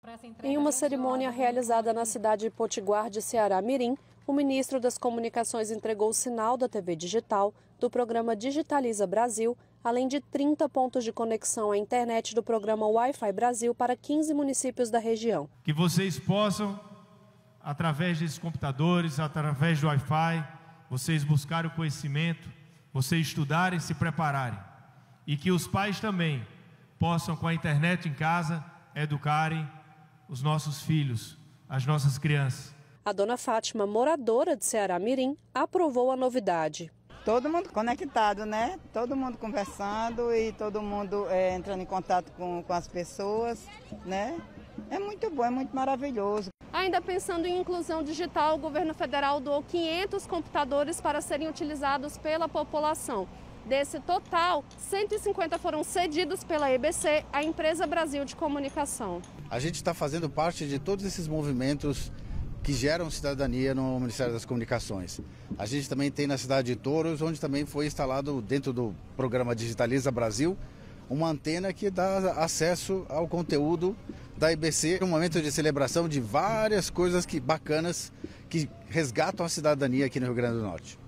Em uma cerimônia realizada na cidade de Potiguar de Ceará-Mirim, o ministro das Comunicações entregou o sinal da TV digital do programa Digitaliza Brasil, além de 30 pontos de conexão à internet do programa Wi-Fi Brasil para 15 municípios da região. Que vocês possam, através desses computadores, através do Wi-Fi, vocês buscarem o conhecimento, vocês estudarem, se prepararem. E que os pais também possam, com a internet em casa, educarem os nossos filhos, as nossas crianças. A dona Fátima, moradora de Ceará-Mirim, aprovou a novidade. Todo mundo conectado, né? Todo mundo conversando e todo mundo entrando em contato com as pessoas, né? É muito bom, é muito maravilhoso. Ainda pensando em inclusão digital, o governo federal doou 500 computadores para serem utilizados pela população. Desse total, 150 foram cedidos pela EBC, a Empresa Brasil de Comunicação. A gente está fazendo parte de todos esses movimentos que geram cidadania no Ministério das Comunicações. A gente também tem na cidade de Touros, onde também foi instalado dentro do programa Digitaliza Brasil, uma antena que dá acesso ao conteúdo da EBC, um momento de celebração de várias coisas bacanas que resgatam a cidadania aqui no Rio Grande do Norte.